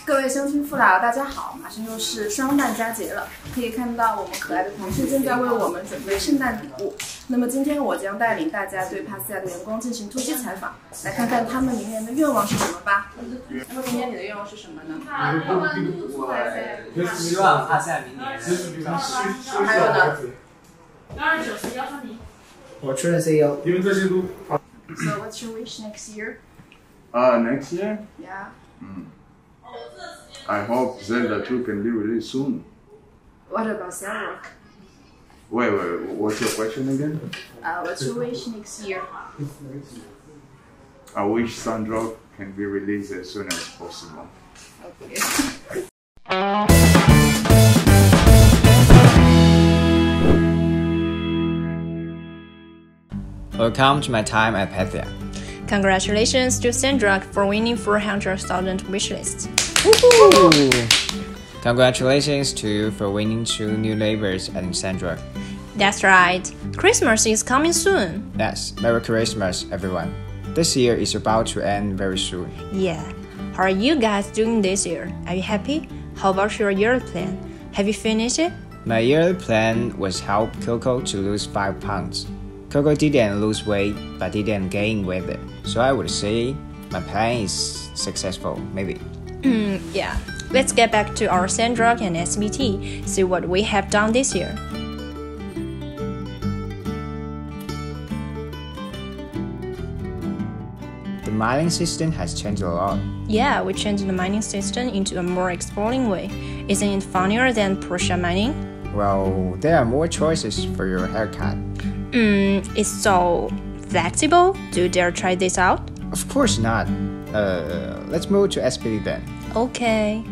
各位乡亲父老，大家好！马上又是双旦佳节了，可以看到我们可爱的同事正在为我们准备圣诞礼物。那么今天我将带领大家对帕斯亚的员工进行突击采访，来看看他们明年的愿望是什么吧。那么明年你的愿望是什么呢？ 希望帕斯亚明年。 还有呢我确认 CEO。因为这些都。 So what's your wish next year? Next year? Yeah. I hope Zelda 2 can be released soon. What about Sandrock? Wait, what's your question again? What's your wish next year? I wish Sandrock can be released as soon as possible. Okay. Welcome to my time at Pathea. Congratulations to Sandrock for winning 400,000 wishlist. Congratulations to you for winning 2 new labels at Sandrock. That's right. Christmas is coming soon. Yes, Merry Christmas, everyone. This year is about to end very soon. Yeah. How are you guys doing this year? Are you happy? How about your yearly plan? Have you finished it? My yearly plan was help Coco to lose 5 pounds. Coco didn't lose weight, but didn't gain with it. So I would say my plan is successful, maybe. Yeah. Let's get back to our Sandrock and SBT, see what we have done this year. The mining system has changed a lot. Yeah, we changed the mining system into a more exploring way. Isn't it funnier than Porsche mining? Well, there are more choices for your haircut. It's so flexible. Do you dare try this out? Of course not. Let's move to SPD then. Okay.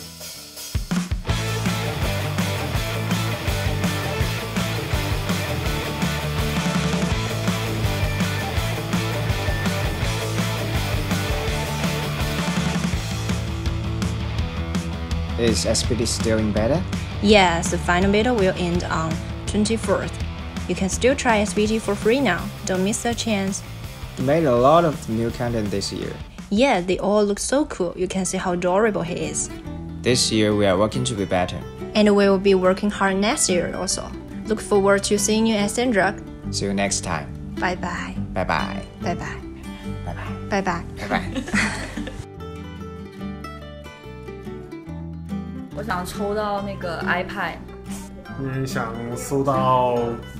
Is SPD still in beta? Yes, the final beta will end on 24th. You can still try SBT for free now. Don't miss the chance. We made a lot of new content this year. Yeah, they all look so cool. You can see how adorable he is. This year we are working to be better. And we will be working hard next year also. Look forward to seeing you at Sandrock. See you next time. Bye bye. Bye bye. Bye bye. Bye bye. Bye bye. Bye bye. 我想抽到那个 iPad。 想收到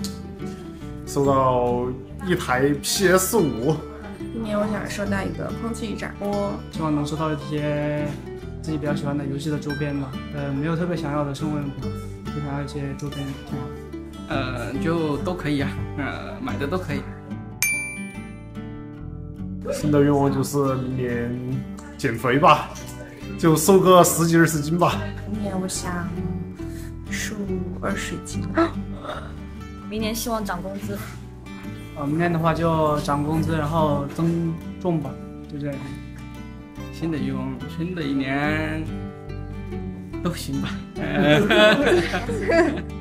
一台 PS5。 今年我想收到一个空气炸锅， 希望能收到一些自己比较喜欢的游戏的周边吧。没有特别想要的生活用品，就想要一些周边挺好。 就都可以啊，买的都可以。 新的愿望就是明年减肥吧，就瘦个10几20斤吧。 明年我想瘦20斤。 明年希望涨工资。 明年的话就涨工资，然后增重吧，就这样。 新的愿望，新的一年都行吧。